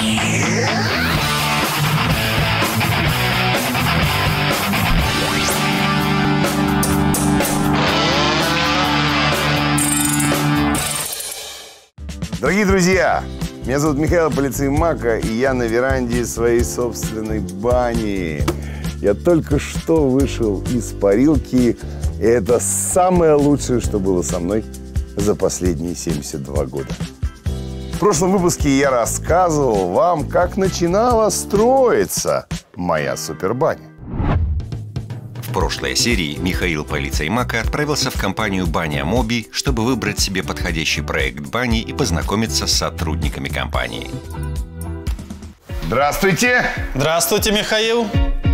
Дорогие друзья, меня зовут Михаил Полицеймака, и я на веранде своей собственной бани. Я только что вышел из парилки, и это самое лучшее, что было со мной за последние 72 года. В прошлом выпуске я рассказывал вам, как начинала строиться моя супербаня. В прошлой серии Михаил Полицеймака отправился в компанию «Баня Моби», чтобы выбрать себе подходящий проект бани и познакомиться с сотрудниками компании. Здравствуйте! Здравствуйте, Михаил!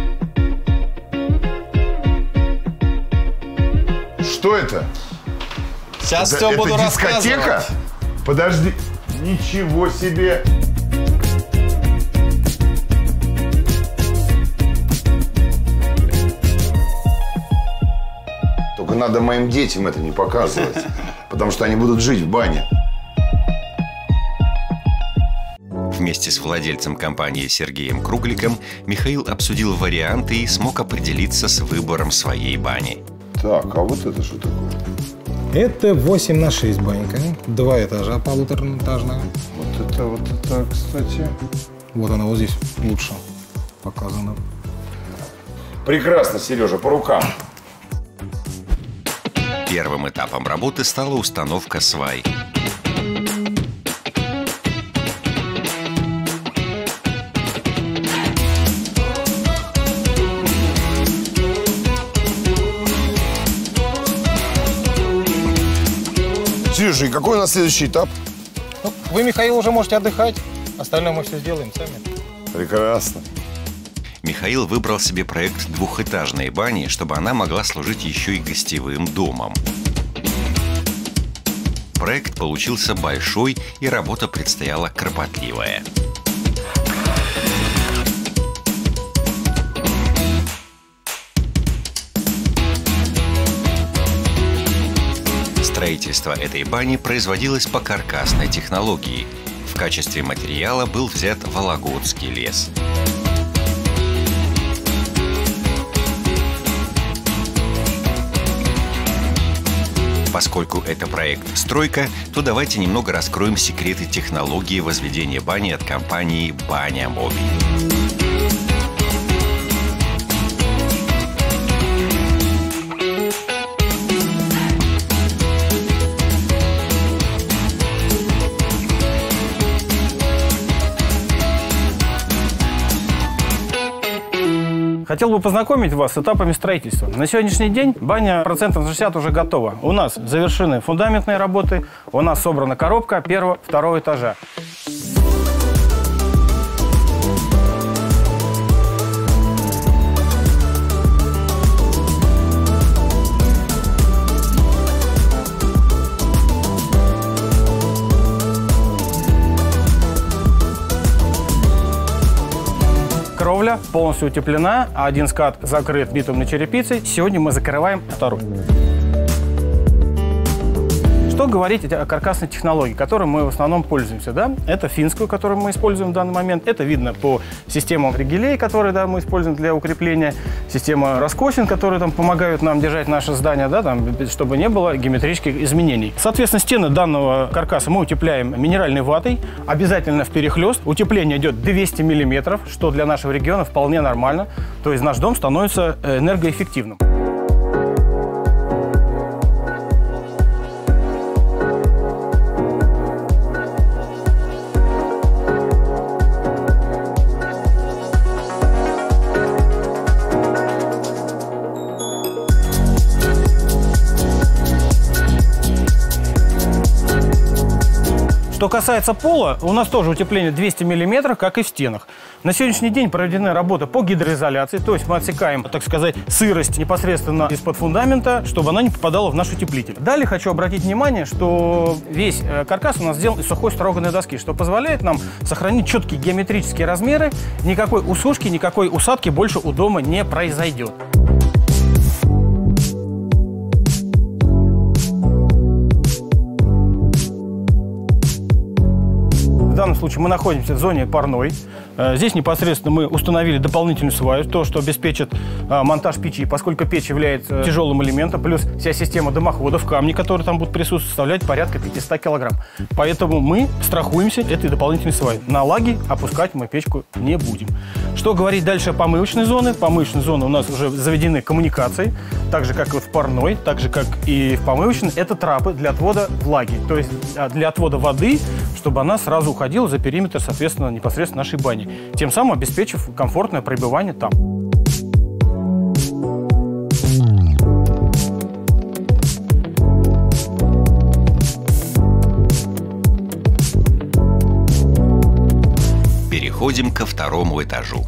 Что это? Сейчас все буду рассказывать. Дискотека? Подожди. Ничего себе! Только надо моим детям это не показывать, потому что они будут жить в бане. Вместе с владельцем компании Сергеем Кругликом Михаил обсудил варианты и смог определиться с выбором своей бани. Так, а вот это что такое? Это 8×6 банька, 2 этажа, полутораэтажная. Вот это, кстати. Вот она вот здесь лучше показана. Прекрасно, Сережа, по рукам. Первым этапом работы стала установка свай. Сережа, и какой у нас следующий этап? Ну, вы, Михаил, уже можете отдыхать. Остальное мы все сделаем сами. Прекрасно. Михаил выбрал себе проект двухэтажной бани, чтобы она могла служить еще и гостевым домом. Проект получился большой, и работа предстояла кропотливая. Строительство этой бани производилось по каркасной технологии. В качестве материала был взят вологодский лес. Поскольку это проект «Стройка», то давайте немного раскроем секреты технологии возведения бани от компании «Баня Моби». Хотел бы познакомить вас с этапами строительства. На сегодняшний день баня процентов 60 уже готова. У нас завершены фундаментные работы, у нас собрана коробка первого, второго этажа. Кровля полностью утеплена, а один скат закрыт битумной черепицей. Сегодня мы закрываем второй. Что говорить о каркасной технологии, которой мы в основном пользуемся, да? Это финскую, которую мы используем в данный момент. Это видно по системам ригелей, которые, да, мы используем для укрепления. Система раскосин, которые там помогают нам держать наше здание, да, там, чтобы не было геометрических изменений. Соответственно, стены данного каркаса мы утепляем минеральной ватой, обязательно в перехлест. Утепление идет 200 мм, что для нашего региона вполне нормально. То есть наш дом становится энергоэффективным. Что касается пола, у нас тоже утепление 200 мм, как и в стенах. На сегодняшний день проведены работы по гидроизоляции, то есть мы отсекаем, так сказать, сырость непосредственно из-под фундамента, чтобы она не попадала в наш утеплитель. Далее хочу обратить внимание, что весь каркас у нас сделан из сухой строганной доски, что позволяет нам сохранить четкие геометрические размеры, никакой усушки, никакой усадки больше у дома не произойдет. В данном данном случае мы находимся в зоне парной. Здесь непосредственно мы установили дополнительную сваю, то, что обеспечит монтаж печи, поскольку печь является тяжелым элементом, плюс вся система дымоходов, камни, которые там будут присутствовать, составляет порядка 500 килограмм. Поэтому мы страхуемся этой дополнительной сваей. На лаги опускать мы печку не будем. Что говорить дальше о помывочной зоне? В помывочной зоне у нас уже заведены коммуникации, так же, как и в парной, так же, как и в помывочной. Это трапы для отвода влаги, то есть для отвода воды, чтобы она сразу уходила за периметр, соответственно, непосредственно нашей бани, тем самым обеспечив комфортное пребывание там. Переходим ко второму этажу.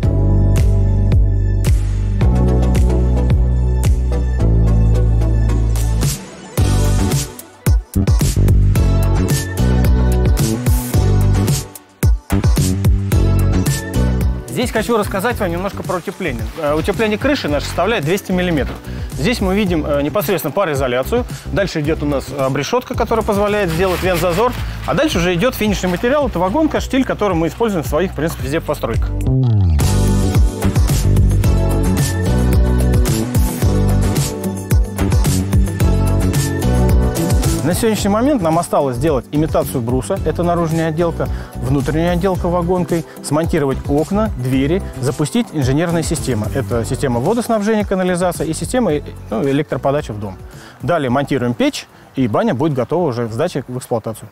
Здесь хочу рассказать вам немножко про утепление. Утепление крыши наше составляет 200 мм. Здесь мы видим непосредственно пароизоляцию. Дальше идет у нас обрешетка, которая позволяет сделать вент-зазор. А дальше уже идет финишный материал. Это вагонка, штиль, который мы используем в своих, в принципе, везде постройках. На сегодняшний момент нам осталось сделать имитацию бруса, это наружная отделка, внутренняя отделка вагонкой, смонтировать окна, двери, запустить инженерные системы. Это система водоснабжения, канализации и система электроподачи в дом. Далее монтируем печь, и баня будет готова уже к сдаче в эксплуатацию.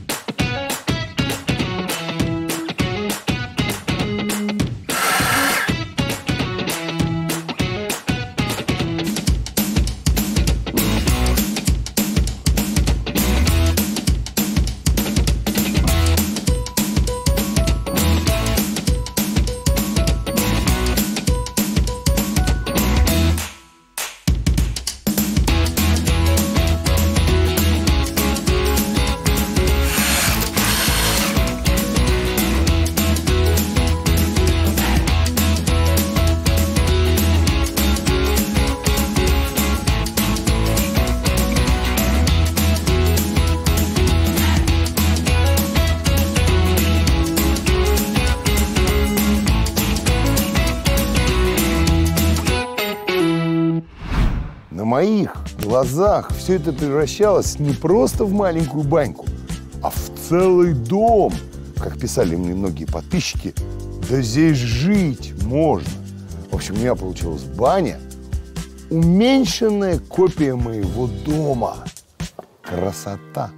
На моих глазах все это превращалось не просто в маленькую баньку, а в целый дом. Как писали мне многие подписчики, да здесь жить можно. В общем, у меня получилась баня, уменьшенная копия моего дома. Красота!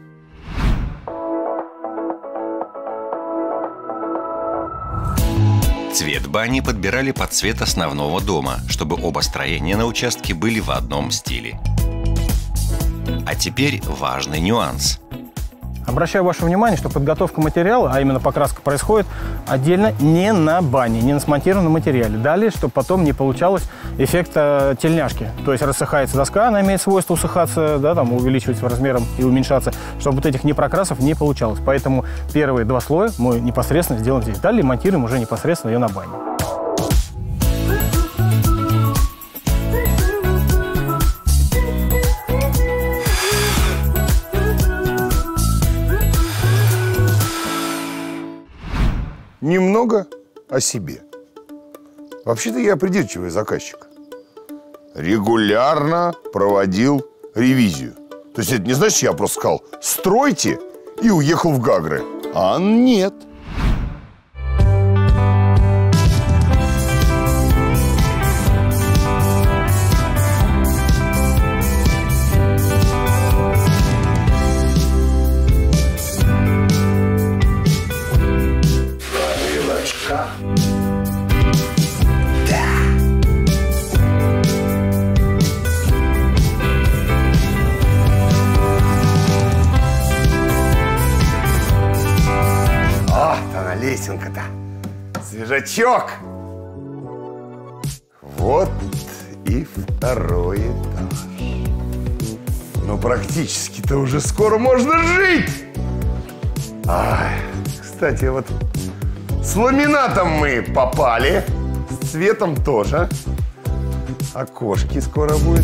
Цвет бани подбирали под цвет основного дома, чтобы оба строения на участке были в одном стиле. А теперь важный нюанс. Обращаю ваше внимание, что подготовка материала, а именно покраска, происходит отдельно не на бане, не на смонтированном материале. Далее, чтобы потом не получалось эффекта тельняшки. То есть рассыхается доска, она имеет свойство усыхаться, да, там, увеличиваться размером и уменьшаться, чтобы вот этих непрокрасов не получалось. Поэтому первые два слоя мы непосредственно сделаем здесь. Далее монтируем уже непосредственно ее на бане. Немного о себе. Вообще-то я придирчивый заказчик. Регулярно проводил ревизию. То есть это не значит, я просто сказал «стройте» и уехал в Гагры. А нет. Лесенка-то, свежачок. Вот и второй этаж. Ну, практически-то уже скоро можно жить. Ай, кстати, вот с ламинатом мы попали, с цветом тоже. Окошки скоро будет.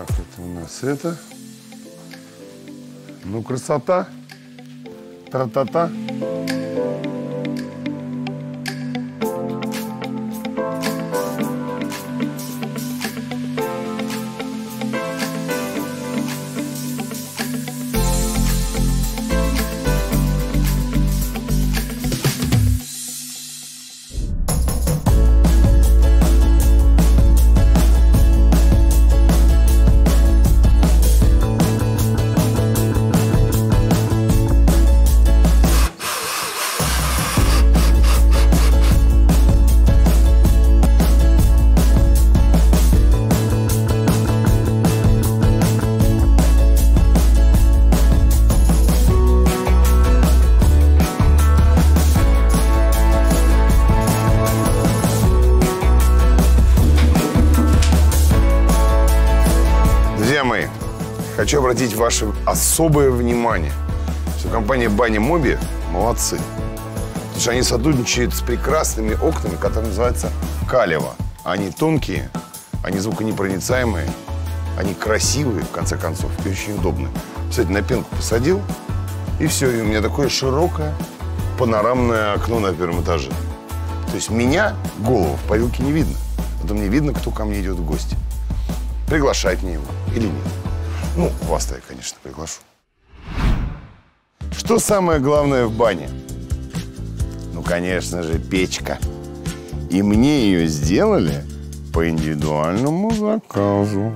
Так, это у нас это. Ну, красота. Тра-та-та. Хочу обратить ваше особое внимание, что компания Баня Моби молодцы. Потому что они сотрудничают с прекрасными окнами, которые называются Калево. Они тонкие, они звуконепроницаемые, они красивые, в конце концов, и очень удобные. Кстати, на пенку посадил, и все, и у меня такое широкое панорамное окно на первом этаже. То есть меня, голову, в парилке не видно. Зато мне видно, кто ко мне идет в гости. Приглашать мне его или нет. Ну, вас-то я, конечно, приглашу. Что самое главное в бане? Ну, конечно же, печка. И мне ее сделали по индивидуальному заказу.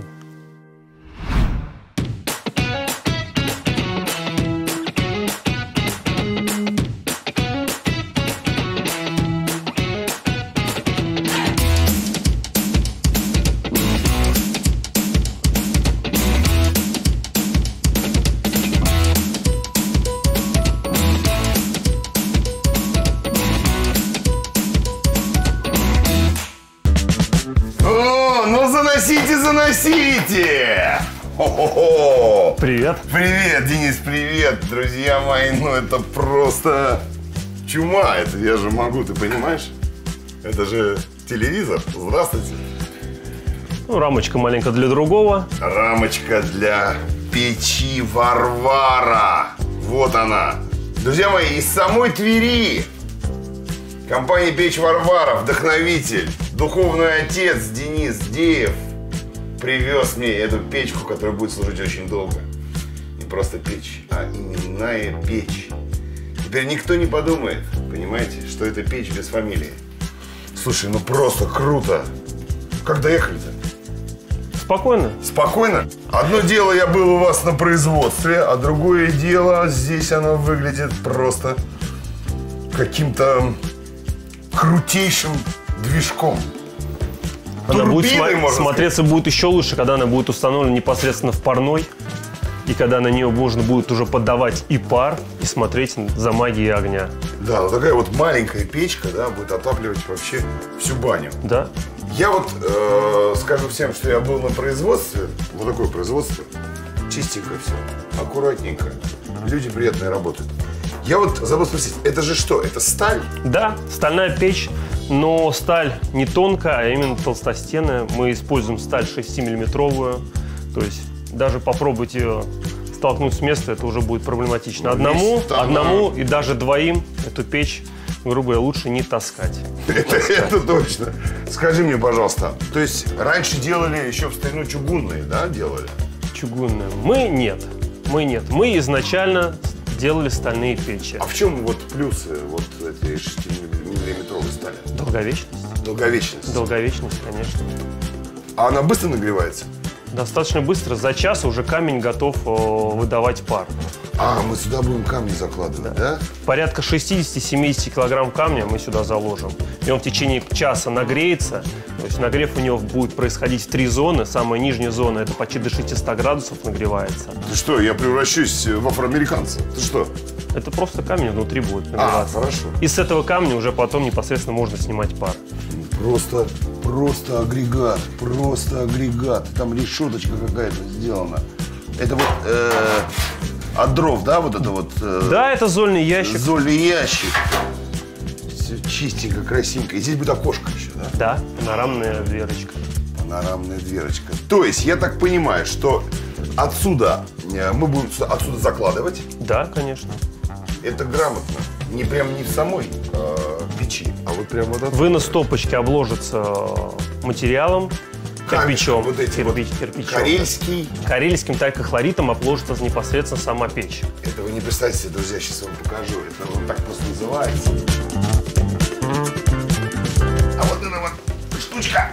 Заносите! Хо-хо-хо! Привет. Привет, Денис, привет, друзья мои. Ну, это просто чума. Это я же могу, ты понимаешь? Это же телевизор. Здравствуйте. Ну, рамочка маленькая для другого. Рамочка для печи Варвара. Вот она. Друзья мои, из самой Твери. Компания «Печь Варвара», вдохновитель, духовный отец Денис Деев привез мне эту печку, которая будет служить очень долго. Не просто печь, а именная печь. Теперь никто не подумает, понимаете, что это печь без фамилии. Слушай, ну просто круто. Как доехали-то? Спокойно. Спокойно? Одно дело, я был у вас на производстве, а другое дело, здесь оно выглядит просто каким-то крутейшим движком. Она будет смотреться будет еще лучше, когда она будет установлена непосредственно в парной. И когда на нее можно будет уже поддавать и пар, и смотреть за магией огня. Да, вот такая вот маленькая печка, да, будет отапливать вообще всю баню. Да. Я вот скажу всем, что я был на производстве. Вот такое производство. Чистенько все, аккуратненько. Люди приятные работают. Я вот забыл спросить, это же что? Это сталь? Да, стальная печь, но сталь не тонкая, а именно толстостенная. Мы используем сталь 6-миллиметровую. То есть даже попробовать ее столкнуть с места, это уже будет проблематично. Одному и даже двоим эту печь, грубо говоря, лучше не таскать. Это точно. Скажи мне, пожалуйста, то есть раньше делали еще в старину чугунные, да, делали? Чугунные. Мы нет. Мы изначально делали стальные печи. А в чем вот плюсы вот этой 6-миллиметровой стали? Долговечность. Долговечность? Долговечность, конечно. А она быстро нагревается? Достаточно быстро. За час уже камень готов выдавать пар. А, мы сюда будем камни закладывать, да? Порядка 60-70 килограмм камня мы сюда заложим. И он в течение часа нагреется. То есть нагрев у него будет происходить в 3 зоны. Самая нижняя зона — это почти до 600 градусов нагревается. Ты что, я превращусь в афроамериканца? Ты что? Это просто камень внутри будет нагреваться. А, хорошо. И с этого камня уже потом непосредственно можно снимать пар. Просто агрегат. Там решеточка какая-то сделана. Это вот от дров, да, вот это вот? Да, это зольный ящик. Зольный ящик. Все чистенько, красивенько. И здесь будет окошко еще, да? Да, панорамная дверочка. Панорамная дверочка. То есть, я так понимаю, что отсюда мы будем отсюда закладывать. Да, конечно. Это грамотно. Не прям не в самой печи, а вот прям вот отсюда. Вынос стопочки обложится материалом, кирпичом. Вот эти кирпичом. карельский. Карельским талькохлоритом обложится непосредственно сама печь. Это вы не представьте себе, друзья, сейчас вам покажу. Это вот так просто называется. А вот эта вот штучка,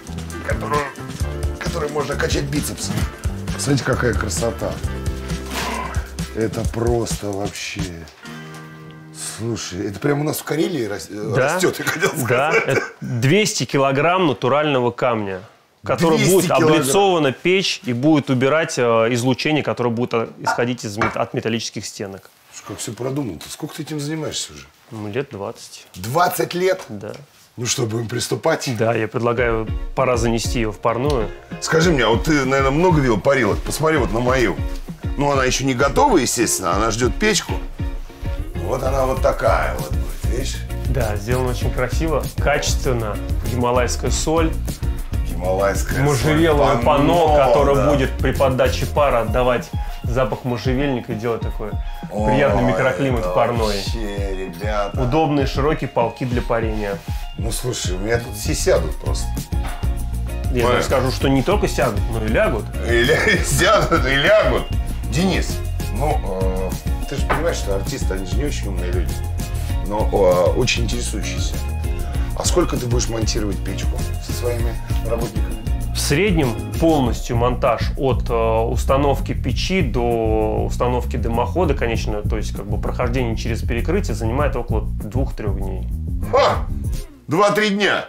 которой можно качать бицепс. Смотрите, какая красота. Это просто вообще... Слушай, это прямо у нас в Карелии растет, я хотел сказать. Да, это 200 килограмм натурального камня, который 200 будет килограмм. облицована печь и будет убирать излучение, которое будет исходить от металлических стенок. Как все продумано-то? Сколько ты этим занимаешься уже? Ну, лет 20. 20 лет? Да. Ну что, будем приступать? Да, я предлагаю, пора занести ее в парную. Скажи мне, а вот ты, наверное, много видел парилок? Посмотри вот на мою. Ну, она еще не готова, естественно, она ждет печку. Вот она вот такая вот будет, видишь? Да, сделано очень красиво, качественно. Гималайская соль, Гималайская можжевеловое соль, панно, которое да. будет при подаче пара отдавать запах можжевельника и делать такой приятный микроклимат в парной. Вообще, ребята. Удобные широкие полки для парения. Ну, слушай, у меня тут все сядут просто. Я Ой. даже скажу, что не только сядут, но и лягут. Сядут и лягут. Денис, ну, ты же понимаешь, что артисты, они же не очень умные люди, но очень интересующиеся. А сколько ты будешь монтировать печку со своими работниками? В среднем полностью монтаж от установки печи до установки дымохода, конечно, то есть как бы прохождение через перекрытие занимает около 2-3 дней. Ха! 2-3 дня.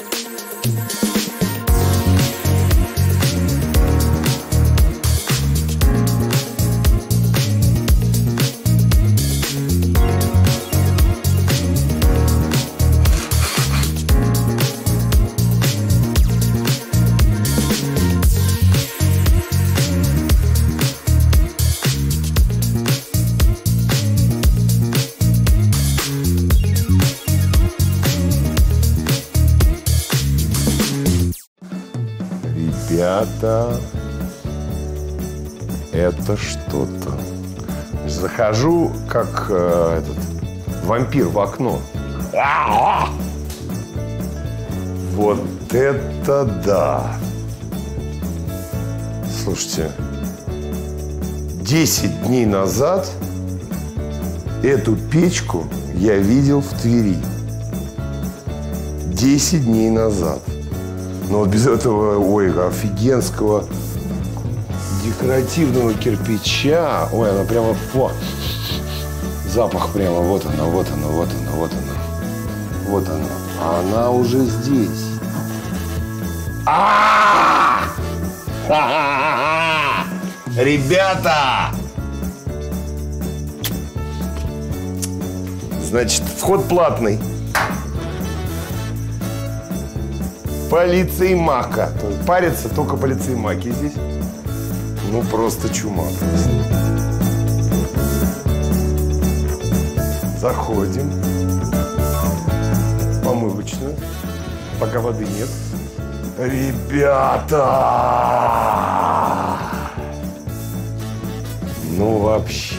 Ребята, это что-то. Захожу, как этот вампир в окно. Вот это да! Слушайте, 10 дней назад эту печку я видел в Твери. 10 дней назад. Но вот без этого, ой, офигенского декоративного кирпича, ой, она прямо, о, запах прямо, вот она, вот она, вот она, вот она, вот она, а она уже здесь. Ребята! Значит, вход платный. Полицеймака. Парятся только полицеймаки здесь. Ну, просто чума. Заходим. Помывочную. Пока воды нет. Ребята! Ну, вообще.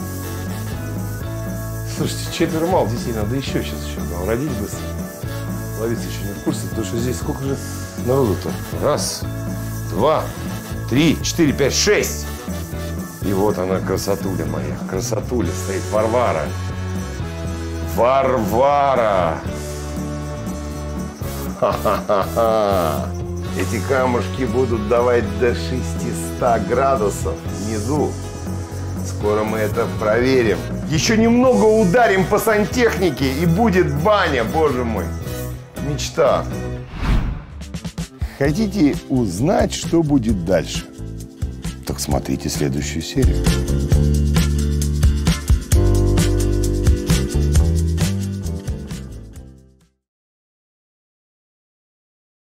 Слушайте, 4 мало детей. Надо еще сейчас родить быстро. Ловиться еще не в курсе, потому что здесь сколько же народу-то? 1, 2, 3, 4, 5, 6. И вот она, красотуля моя. Красотуля стоит. Варвара. Варвара. Ха-ха-ха-ха. Эти камушки будут давать до 600 градусов внизу. Скоро мы это проверим. Еще немного ударим по сантехнике, и будет баня, боже мой. Мечта. Хотите узнать, что будет дальше? Так смотрите следующую серию.